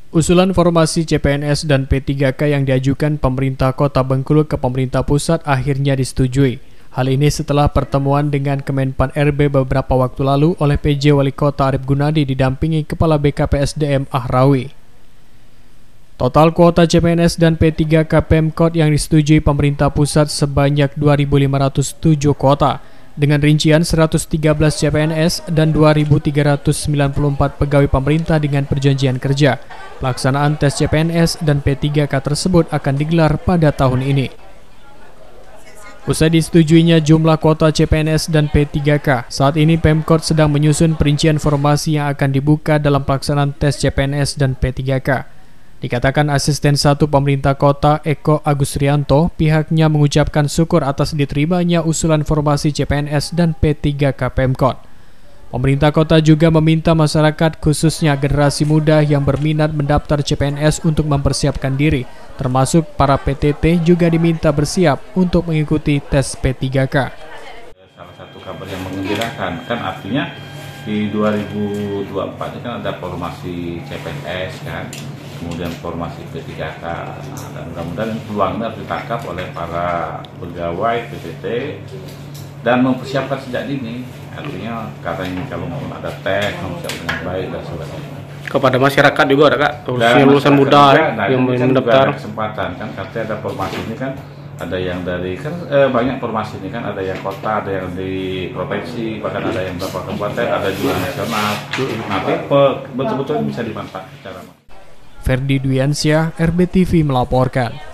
Usulan formasi CPNS dan P3K yang diajukan pemerintah Kota Bengkulu ke pemerintah pusat akhirnya disetujui. Hal ini setelah pertemuan dengan Kemenpan RB beberapa waktu lalu oleh PJ Wali Kota Arif Gunadi didampingi Kepala BKPSDM Ahrawi. Total kuota CPNS dan P3K Pemkot yang disetujui pemerintah pusat sebanyak 2.507 kuota, dengan rincian 113 CPNS dan 2.394 pegawai pemerintah dengan perjanjian kerja. Pelaksanaan tes CPNS dan P3K tersebut akan digelar pada tahun ini. Usai disetujuinya jumlah kuota CPNS dan P3K, saat ini Pemkot sedang menyusun perincian formasi yang akan dibuka dalam pelaksanaan tes CPNS dan P3K. Dikatakan Asisten 1 Pemerintah Kota Eko Agusrianto, pihaknya mengucapkan syukur atas diterimanya usulan formasi CPNS dan P3K Pemkot. Pemerintah Kota juga meminta masyarakat khususnya generasi muda yang berminat mendaftar CPNS untuk mempersiapkan diri, termasuk para PTT juga diminta bersiap untuk mengikuti tes P3K. Salah satu kabar yang menggembirakan, kan artinya di 2024 ini kan ada formasi CPNS kan, kemudian formasi P3K, dan mudah-mudahan peluangnya harus ditangkap oleh para pegawai PTT dan mempersiapkan sejak dini. Artinya katanya kalau mau ada tes, mempersiapkan dengan baik dan sebagainya. Kepada masyarakat juga ada Kak, khususnya lulusan muda yang mendaftar. Ada kesempatan kan, katanya ada formasi ini kan, ada yang dari kan banyak formasi ini kan, ada yang kota, ada yang di provinsi, bahkan ada yang beberapa kabupaten, ada juga nasional. Nanti betul-betul bisa dimanfaatkan secara. Ferdi Dwiansyah, RBTV melaporkan.